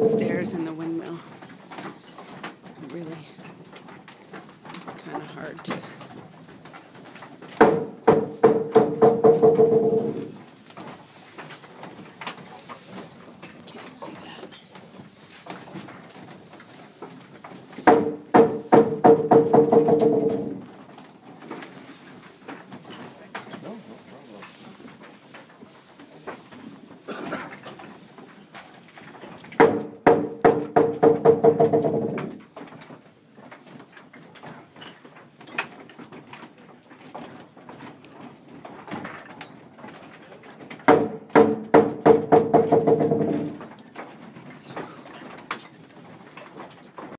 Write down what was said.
upstairs in the windmill. It's really kind of hard to